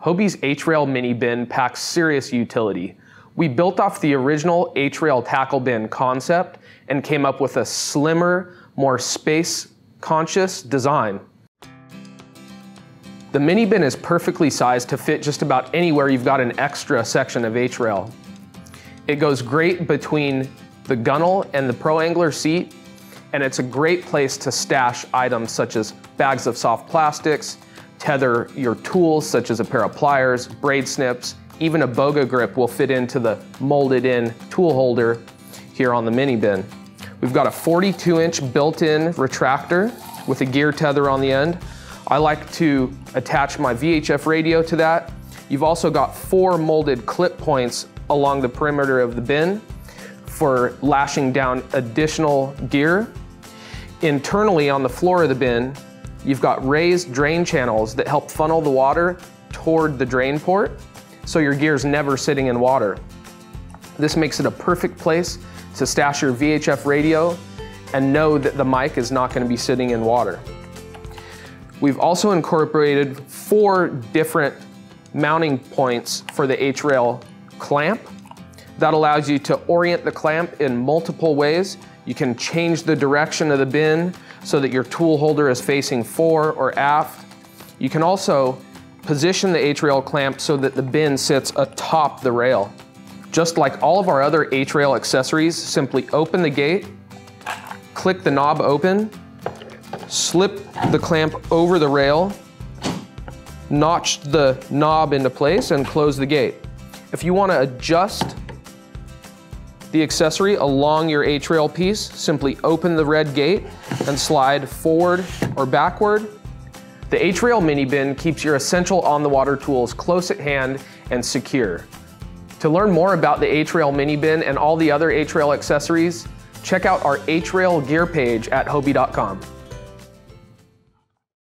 Hobie's H-Rail mini bin packs serious utility. We built off the original H-Rail tackle bin concept and came up with a slimmer, more space-conscious design. The mini bin is perfectly sized to fit just about anywhere you've got an extra section of H-Rail. It goes great between the gunnel and the Pro Angler seat, and it's a great place to stash items such as bags of soft plastics, tether your tools such as a pair of pliers, braid snips, even a boga grip will fit into the molded in tool holder here on the mini bin. We've got a 42-inch built-in retractor with a gear tether on the end. I like to attach my VHF radio to that. You've also got 4 molded clip points along the perimeter of the bin for lashing down additional gear. Internally on the floor of the bin, you've got raised drain channels that help funnel the water toward the drain port, so your gear's never sitting in water. This makes it a perfect place to stash your VHF radio and know that the mic is not going to be sitting in water. We've also incorporated 4 different mounting points for the H-Rail clamp. That allows you to orient the clamp in multiple ways. You can change the direction of the bin so that your tool holder is facing fore or aft. You can also position the H-Rail clamp so that the bin sits atop the rail. Just like all of our other H-Rail accessories, simply open the gate, click the knob open, slip the clamp over the rail, notch the knob into place, and close the gate. If you want to adjust the accessory along your H-Rail piece, simply open the red gate and slide forward or backward. The H-Rail mini bin keeps your essential on-the-water tools close at hand and secure. To learn more about the H-Rail mini bin and all the other H-Rail accessories, check out our H-Rail gear page at Hobie.com.